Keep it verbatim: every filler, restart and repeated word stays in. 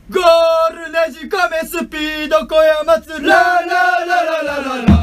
ゴールねじ込めスピード小山津ラララララララ